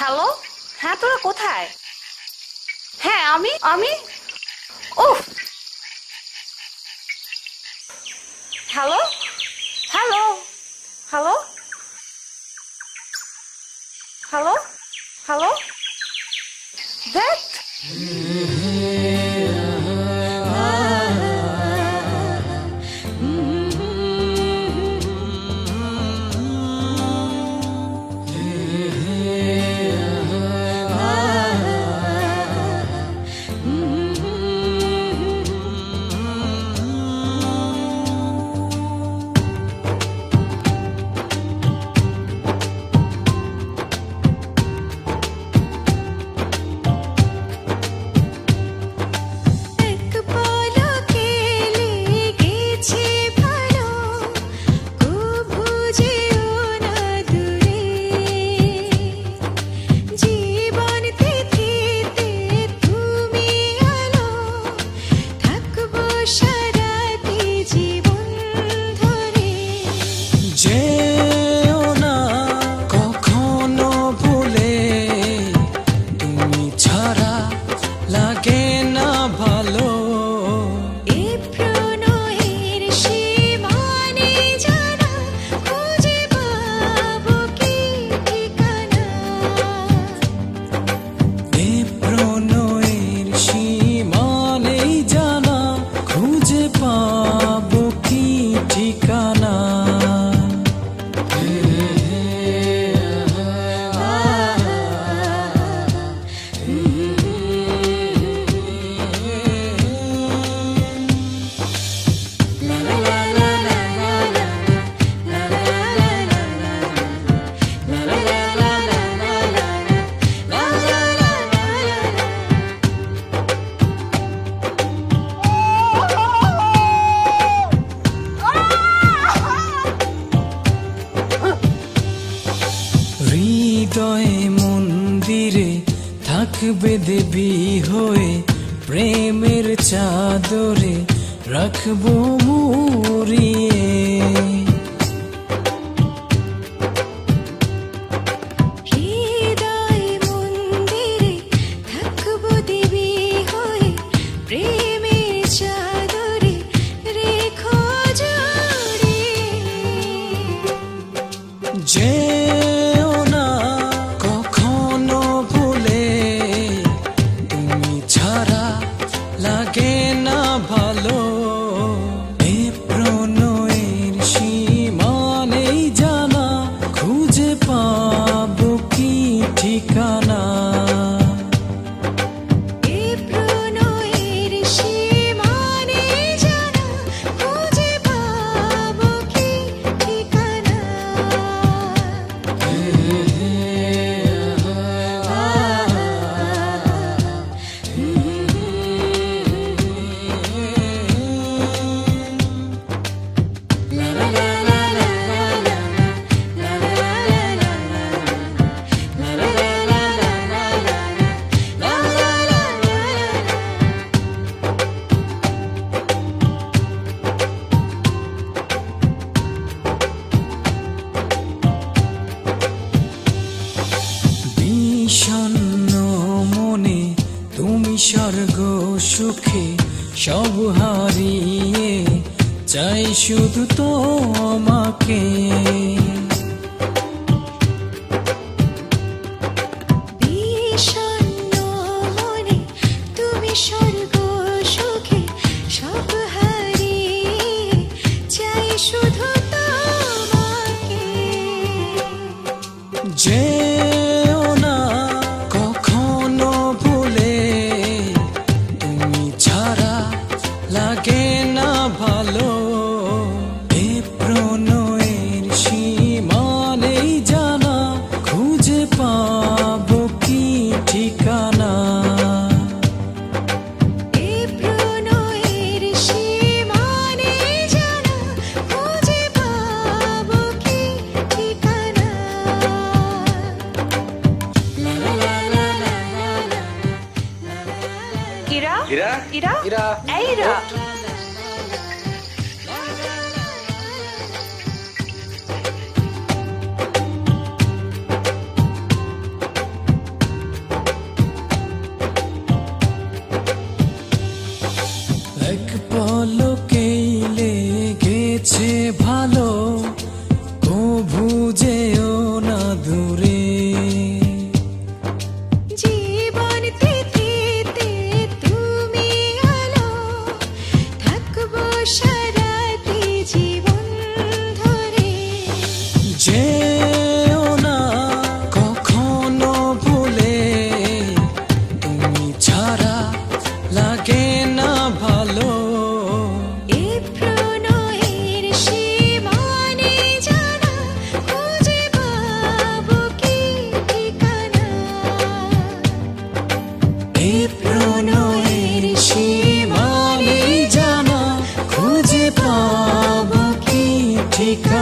Hello, হ্যাঁ তোরা কোথায়? হ্যাঁ আমি আমি উফ, hello hello hello hello hello that মন্দিরে থাকবে দেবী হয়ে, প্রেমের চাদরে রাখবো মুড়িয়ে। হৃদয় মন্দিরে থাকবো দেবী হয়ে, প্রেমের চাদরে রেখো জড়িয়ে। যেও না কখনো ভুলে, তুমি ছাড়া লাগে না ভালো। এ প্রণয়ের সীমা নেই জানা, খুঁজে পাবো কি ঠিকানা। এ প্রণয়ের সীমা নেই জানা, খুঁজে পাবো কি ঠিকানা। বিষণ্ণ মনে তুমি স্বর্গ সুখে সব হারিয়ে, চাই শুধু তোমাকে। বিষণ্ণ মনে তুমি স্বর্গ সুখে সব হারিয়ে, চাই শুধু তোমাকে। যেও না কখনো ভুলে, তুমি ছাড়া লাগে না ভালো। এ প্রণয়ের সীমা নেই জানা, খুঁজে পাবো কি ঠিকানা। এ প্রণয়ের সীমা নেই জানা, খুঁজে পাবো কি ঠিকানা। ইরা ইরা ইরা ইরা এই ইরা, সারাটি জীবন ধরে যেও না কখনো ভুলে তুমি ছাড়া লাগে না ভালো এ প্রণয়ের সীমানে জানা খুঁজে পাবো কি ঠিকানা এই প্রণয়ের সীমানে জানা খুঁজে পাবো কি ঠিকানা